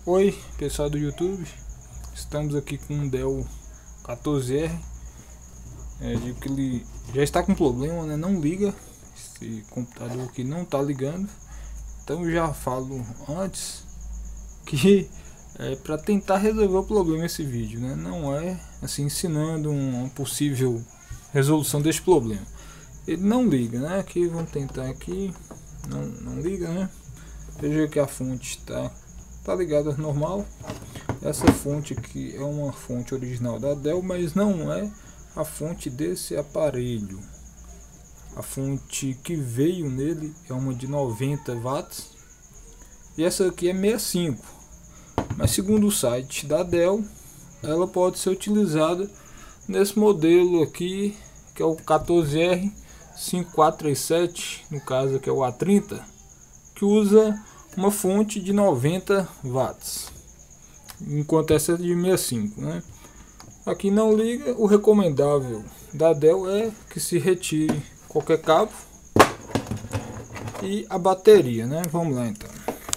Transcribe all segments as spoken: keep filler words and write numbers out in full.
Oi pessoal do YouTube, estamos aqui com um Dell quatorze R. É, digo que ele já está com problema, né? Não liga, esse computador aqui não está ligando. Então eu já falo antes que é para tentar resolver o problema esse vídeo, né? Não é assim ensinando uma possível resolução deste problema. Ele não liga, né? Aqui vamos tentar aqui, não, não liga, né? Veja que a fonte está tá ligada normal. Essa fonte aqui é uma fonte original da Dell, mas não é a fonte desse aparelho. A fonte que veio nele é uma de noventa watts e essa aqui é sessenta e cinco, mas segundo o site da Dell ela pode ser utilizada nesse modelo aqui, que é o quatorze R cinco quatro três sete, no caso aqui é o A trinta, que usa uma fonte de noventa watts, enquanto essa é de sessenta e cinco, né? Aqui não liga. O recomendável da Dell é que se retire qualquer cabo e a bateria, né? Vamos lá então.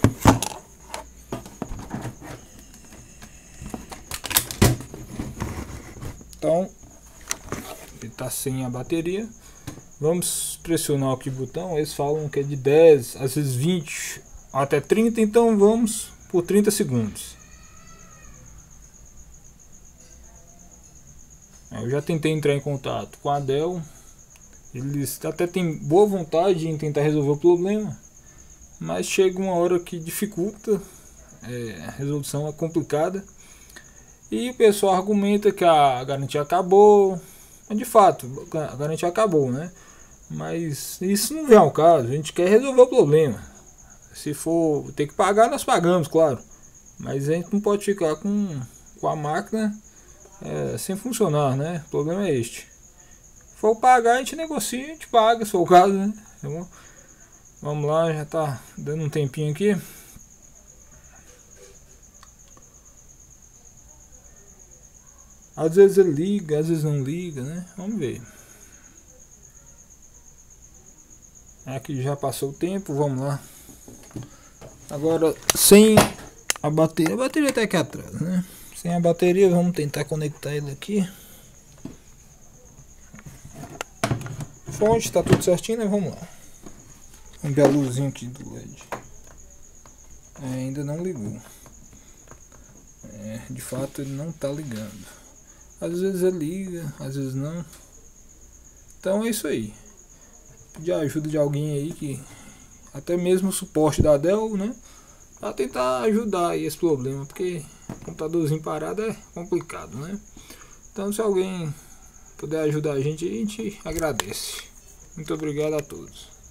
Então ele está sem a bateria. Vamos pressionar aqui o botão. Eles falam que é de dez, às vezes vinte até trinta, então vamos por trinta segundos. Eu já tentei entrar em contato com a Dell, eles até têm boa vontade em tentar resolver o problema, mas chega uma hora que dificulta, é, a resolução é complicada e o pessoal argumenta que a garantia acabou. De fato, a garantia acabou, né? Mas isso não vem ao caso. A gente quer resolver o problema. Se for ter que pagar, nós pagamos, claro, mas a gente não pode ficar com, com a máquina É, sem funcionar, né? O problema é este. Se for pagar, a gente negocia, a gente paga, se for o caso, né? Então, vamos lá, já tá dando um tempinho aqui. Às vezes ele liga, às vezes não liga, né? Vamos ver. Aqui já passou o tempo, vamos lá. Agora, sem a bateria, a bateria até aqui atrás, né? Sem a bateria, vamos tentar conectar ele aqui. Fonte, está tudo certinho, né? Vamos lá. Vamos ver a luzinha aqui do L E D. É, ainda não ligou. É, de fato ele não está ligando. Às vezes ele liga, às vezes não. Então é isso aí. Pedir a ajuda de alguém aí, que até mesmo o suporte da Dell, né? Para tentar ajudar aí esse problema, porque computadorzinho parado é complicado, né? Então se alguém puder ajudar a gente, a gente agradece. Muito obrigado a todos.